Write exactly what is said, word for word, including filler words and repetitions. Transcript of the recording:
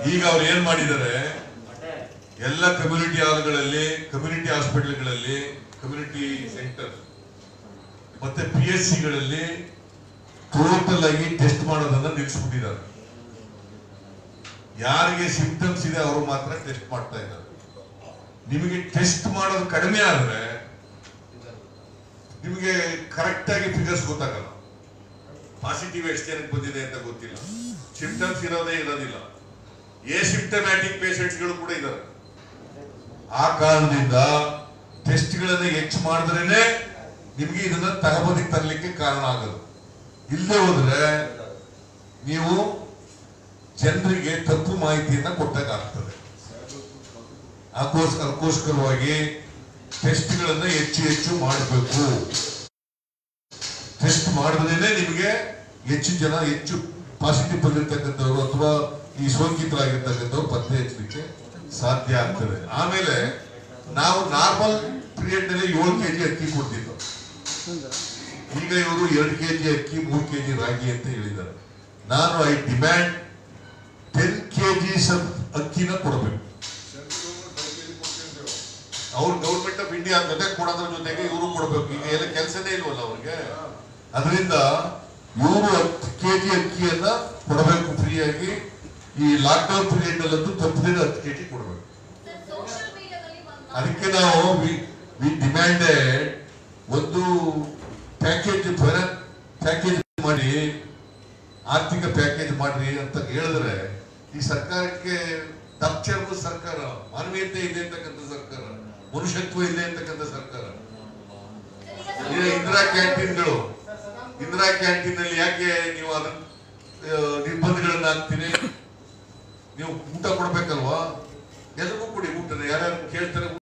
ಈಗ ಅವ್ರು ಏನ್ ಮಾಡಿದ್ದಾರೆ, ಎಲ್ಲ ಕಮ್ಯುನಿಟಿ ಹಾಲ್ಗಳಲ್ಲಿ, ಕಮ್ಯುನಿಟಿ ಹಾಸ್ಪಿಟಲ್ಗಳಲ್ಲಿ, ಕಮ್ಯುನಿಟಿ ಸೆಂಟರ್ ಮತ್ತೆ ಪಿ ಎಸ್ ಸಿಗಳಲ್ಲಿ ಟೋಟಲ್ ಆಗಿ ಟೆಸ್ಟ್ ಮಾಡೋದನ್ನ ನಿಲ್ಲಿಸ್ಬಿಟ್ಟಿದ್ದಾರೆ. ಯಾರಿಗೆ ಸಿಂಪ್ಟಮ್ಸ್ ಇದೆ ಅವರು ಮಾತ್ರ ಟೆಸ್ಟ್ ಮಾಡ್ತಾ ಇದ್ದಾರೆ. ನಿಮಗೆ ಟೆಸ್ಟ್ ಮಾಡೋದು ಕಡಿಮೆ ಆದ್ರೆ ನಿಮಗೆ ಕರೆಕ್ಟ್ ಆಗಿ ಫಿಗರ್ಸ್ ಗೊತ್ತಾಗಲ್ಲ. ಪಾಸಿಟಿವ್ ಎಷ್ಟು ಜನಕ್ಕೆ ಬಂದಿದೆ ಅಂತ ಗೊತ್ತಿಲ್ಲ, ಸಿಂಪ್ಟಮ್ಸ್ ಇರೋದೇ ಇರೋದಿಲ್ಲ. ಎ ಸಿಂಪ್ಟಮ್ಯಾಟಿಕ್ ಪೇಷಂಟ್ಸ್ ಗಳು ಕೂಡ ಇದ್ದಾರೆ. ಆ ಕಾರಣದಿಂದ ಟೆಸ್ಟ್ ಗಳನ್ನ ಹೆಚ್ಚು ಮಾಡಿದ್ರೇನೆ ನಿಮ್ಗೆ ಇದನ್ನ ತಗಬದಿಗೆ ತರಲಿಕ್ಕೆ ಕಾರಣ ಆಗೋದು. ಇಲ್ಲದೆ ಹೋದ್ರೆ ನೀವು ಜನರಿಗೆ ತಪ್ಪು ಮಾಹಿತಿಯನ್ನ ಕೊಟ್ಟಾಗ್ತದೆ. ಅದಕ್ಕೋಸ್ಕರ ಅದಕ್ಕೋಸ್ಕರವಾಗಿ ಟೆಸ್ಟ್ ಗಳನ್ನ ಹೆಚ್ಚು ಹೆಚ್ಚು ಮಾಡಬೇಕು. ಟೆಸ್ಟ್ ಮಾಡಿದ್ರೇನೆ ನಿಮಗೆ ಹೆಚ್ಚು ಜನ, ಹೆಚ್ಚು ಪಾಸಿಟಿವ್ ಬಂದಿರ್ತಕ್ಕಂಥವ್ರು ಅಥವಾ ಈ ಸೋಂಕಿತರಾಗಿರ್ತಕ್ಕಂಥವ್ರು ಪತ್ತೆ ಹಚ್ಚಲಿಕ್ಕೆ ಸಾಧ್ಯ ಆಗ್ತದೆ. ಆಮೇಲೆ ನಾವು ನಾರ್ಮಲ್ ಪೀರಿಯಡ್ ನಲ್ಲಿ ಏಳು ಕೆಜಿ ಅಕ್ಕಿ ಕೊಡ್ತಿದ್ವು. ಈಗ ಇವರು ಎರಡು ಕೆಜಿ ಅಕ್ಕಿ, ಮೂರು ಕೆಜಿ ರಾಗಿ ಅಂತ ಹೇಳಿದ್ದಾರೆ. ನಾನು ಐ ಡಿಮ್ಯಾಂಡ್ ಟೆನ್ ಕೆಜಿಸ್ ಅಕ್ಕಿನ ಕೊಡಬೇಕು. ಅವ್ರು ಗೌರ್ಮೆಂಟ್ ಆಫ್ ಇಂಡಿಯಾ ಜೊತೆ ಕೊಡೋದ್ರ ಜೊತೆಗೆ ಇವರು ಕೊಡಬೇಕು. ಈಗ ಎಲ್ಲ ಕೆಲಸನೇ ಇಲ್ವಲ್ಲ ಅವ್ರಿಗೆ. ಅದರಿಂದ ಇವರು ಹತ್ತು ಕೆಜಿ ಅಕ್ಕಿಯನ್ನ ಕೊಡಬೇಕು ಫ್ರೀಯಾಗಿ. ಈ ಲಾಕ್ ಡೌನ್ ಪೀರಿಯಡ್ ಅಲ್ಲಂತೂ ತಪ್ಪದೇ ಹತ್ತು ಕೆಜಿ ಕೊಡಬೇಕು. ಅದಕ್ಕೆ ನಾವು ವಿ ಡಿಮ್ಯಾಂಡೆಡ್ ಒಂದು ಪ್ಯಾಕೇಜ್ ಪ್ಯಾಕೇಜ್ ಮಾಡಿ, ಆರ್ಥಿಕ ಪ್ಯಾಕೇಜ್ ಮಾಡ್ರಿ ಅಂತ ಹೇಳಿದ್ರೆ ಈ ಸರ್ಕಾರಕ್ಕೆ ತಪ್ಪಿರುವ ಸರ್ಕಾರ, ಮಾನವೀಯತೆ ಇದೆ ಅಂತಕ್ಕಂಥ ಸರ್ಕಾರ, ಮನುಷ್ಯತ್ವ ಇದೆ ಅಂತಕ್ಕಂಥ ಸರ್ಕಾರ. ಇಂದಿರಾ ಕ್ಯಾಂಟೀನ್ಗಳು, ಇಂದಿರಾ ಕ್ಯಾಂಟೀನ್ ಅಲ್ಲಿ ಯಾಕೆ ನೀವು ಅದನ್ನ ನಿರ್ಬಂಧಗಳನ್ನ ಹಾಕ್ತೀರಿ? ನೀವು ಊಟ